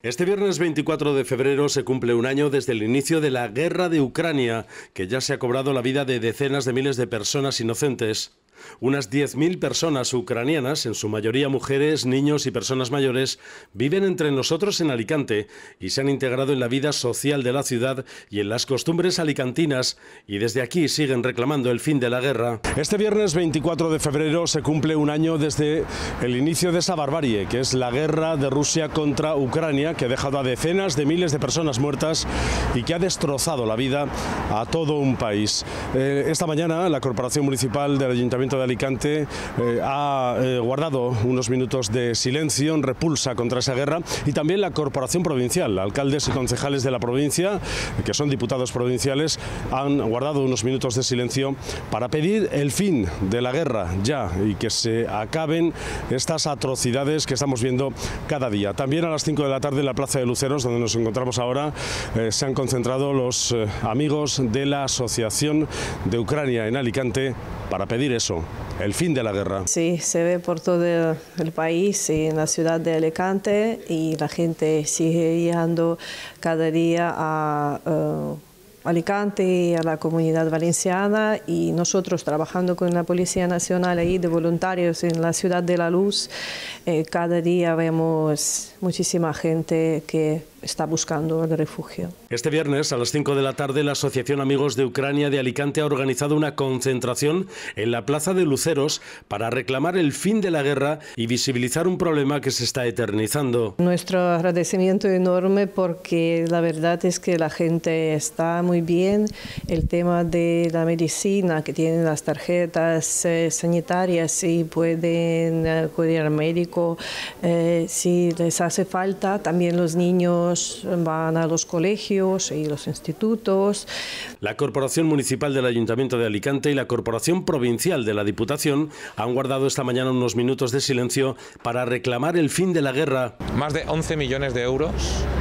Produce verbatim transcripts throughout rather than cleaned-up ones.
Este viernes veinticuatro de febrero se cumple un año desde el inicio de la guerra de Ucrania, que ya se ha cobrado la vida de decenas de miles de personas inocentes. Unas diez mil personas ucranianas, en su mayoría mujeres, niños y personas mayores, viven entre nosotros en Alicante y se han integrado en la vida social de la ciudad y en las costumbres alicantinas, y desde aquí siguen reclamando el fin de la guerra. Este viernes veinticuatro de febrero se cumple un año desde el inicio de esa barbarie, que es la guerra de Rusia contra Ucrania, que ha dejado a decenas de miles de personas muertas y que ha destrozado la vida a todo un país. Eh, esta mañana la Corporación Municipal del Ayuntamiento de Alicante eh, ha eh, guardado unos minutos de silencio en repulsa contra esa guerra, y también la Corporación Provincial, alcaldes y concejales de la provincia, que son diputados provinciales, han guardado unos minutos de silencio para pedir el fin de la guerra ya y que se acaben estas atrocidades que estamos viendo cada día. También a las cinco de la tarde en la Plaza de Luceros, donde nos encontramos ahora, eh, se han concentrado los eh, amigos de la Asociación de Ucrania en Alicante para pedir eso, el fin de la guerra. Sí, se ve por todo el país y en la ciudad de Alicante, y la gente sigue llegando cada día a uh, Alicante y a la Comunidad Valenciana, y nosotros trabajando con la Policía Nacional ahí de voluntarios en la Ciudad de la Luz, eh, cada día vemos muchísima gente que está buscando el refugio. Este viernes a las cinco de la tarde la Asociación Amigos de Ucrania de Alicante ha organizado una concentración en la Plaza de Luceros para reclamar el fin de la guerra y visibilizar un problema que se está eternizando. Nuestro agradecimiento enorme, porque la verdad es que la gente está muy bien. El tema de la medicina, que tienen las tarjetas eh, sanitarias y pueden acudir al médico eh, si les hace falta. También los niños van a los colegios y los institutos. La Corporación Municipal del Ayuntamiento de Alicante y la Corporación Provincial de la Diputación han guardado esta mañana unos minutos de silencio para reclamar el fin de la guerra. Más de once millones de euros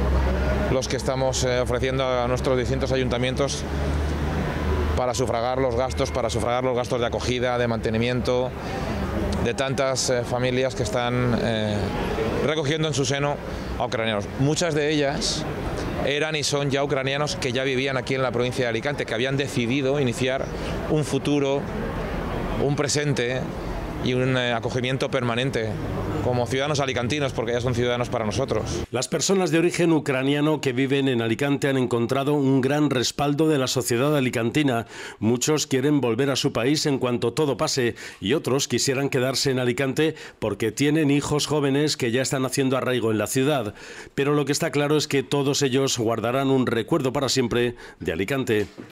los que estamos ofreciendo a nuestros distintos ayuntamientos para sufragar los gastos, para sufragar los gastos de acogida, de mantenimiento de tantas eh, familias que están eh, recogiendo en su seno a ucranianos. Muchas de ellas eran y son ya ucranianos que ya vivían aquí en la provincia de Alicante, que habían decidido iniciar un futuro, un presente y un eh, acogimiento permanente como ciudadanos alicantinos, porque ya son ciudadanos para nosotros. Las personas de origen ucraniano que viven en Alicante han encontrado un gran respaldo de la sociedad alicantina. Muchos quieren volver a su país en cuanto todo pase, y otros quisieran quedarse en Alicante porque tienen hijos jóvenes que ya están haciendo arraigo en la ciudad. Pero lo que está claro es que todos ellos guardarán un recuerdo para siempre de Alicante.